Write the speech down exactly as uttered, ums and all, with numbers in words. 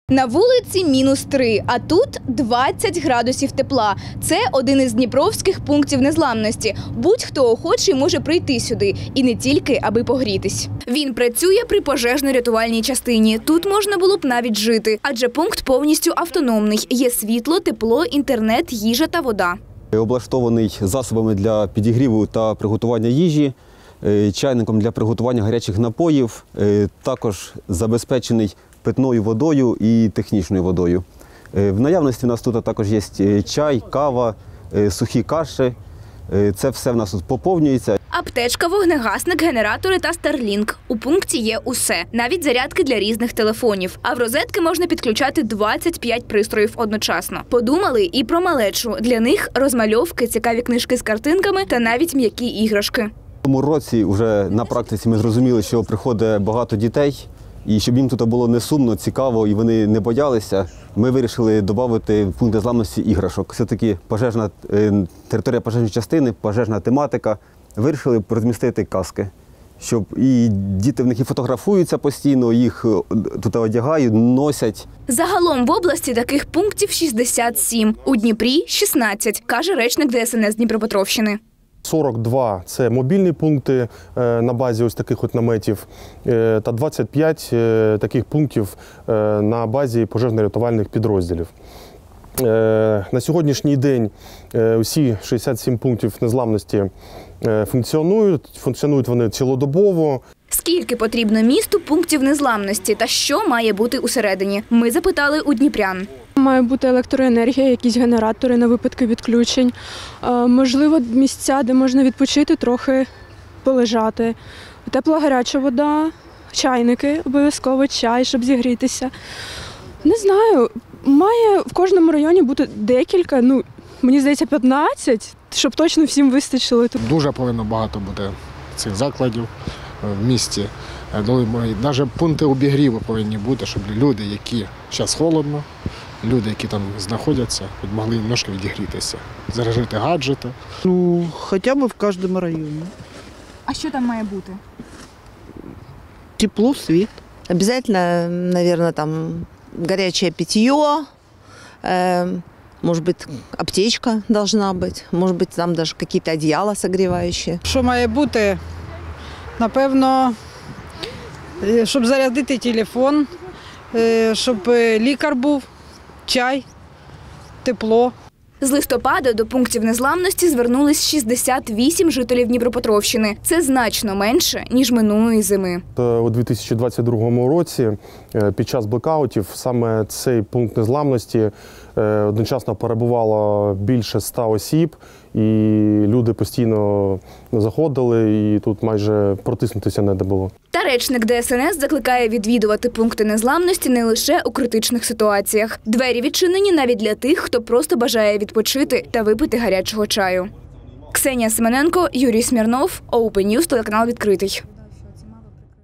На вулиці мінус три, а тут двадцять градусів тепла. Це один із дніпровських пунктів незламності. Будь-хто охочий може прийти сюди. І не тільки, аби погрітись. Він працює при пожежно-рятувальній частині. Тут можна було б навіть жити. Адже пункт повністю автономний. Є світло, тепло, інтернет, їжа та вода. Облаштований засобами для підігріву та приготування їжі, чайником для приготування гарячих напоїв, також забезпечений питною водою і технічною водою. В наявності у нас тут також є чай, кава, сухі каші. Це все в нас тут поповнюється. Аптечка, вогнегасник, генератори та Starlink. У пункті є усе. Навіть зарядки для різних телефонів. А в розетки можна підключати двадцять п'ять пристроїв одночасно. Подумали і про малечу. Для них розмальовки, цікаві книжки з картинками та навіть м'які іграшки. В цьому році вже на практиці ми зрозуміли, що приходить багато дітей. І щоб їм тут було не сумно, цікаво і вони не боялися, ми вирішили додати в пункт незламності іграшок. Все-таки пожежна територія пожежної частини, пожежна тематика. Вирішили розмістити каски, щоб і діти в них і фотографуються постійно, їх тут одягають, носять. Загалом в області таких пунктів шістдесят сім, у Дніпрі – шістнадцять, каже речник Де Ес Ен Ес Дніпропетровщини. сорок два – це мобільні пункти на базі ось таких от наметів та двадцять п'ять таких пунктів на базі пожежно-рятувальних підрозділів. На сьогоднішній день усі шістдесят сім пунктів незламності функціонують, функціонують вони цілодобово. Скільки потрібно місту пунктів незламності та що має бути усередині? Ми запитали у дніпрян. Має бути електроенергія, якісь генератори на випадки відключень. Можливо, місця, де можна відпочити, трохи полежати. Тепла гаряча вода, чайники, обов'язково чай, щоб зігрітися. Не знаю, має в кожному районі бути декілька, ну, мені здається, п'ятнадцять, щоб точно всім вистачило. Дуже повинно багато бути цих закладів в місті. Навіть пункти обігріву повинні бути, щоб люди, які зараз холодно, люди, які там знаходяться, могли немножко відігрітися, заряджати гаджети. Ну, хоча б в кожному районі. А що там має бути? Тепло, світ. Обязательно, наверное, там горячее питье, э, может быть, аптечка должна быть, может быть, там даже какие-то одеяла согревающие. Що має бути? Напевно, щоб зарядити телефон, щоб лікар був, чай, тепло. З листопада до пунктів незламності звернулись шістдесят вісім жителів Дніпропетровщини. Це значно менше, ніж минулої зими. У дві тисячі двадцять другому році під час блекаутів саме цей пункт незламності одночасно перебувало більше ста осіб, і люди постійно заходили, і тут майже протиснутися не де було. Та речник Де Ес Ен Ес закликає відвідувати пункти незламності не лише у критичних ситуаціях. Двері відчинені навіть для тих, хто просто бажає відпочити та випити гарячого чаю. Ксенія Семененко, Юрій Смірнов, Open News, телеканал «Відкритий».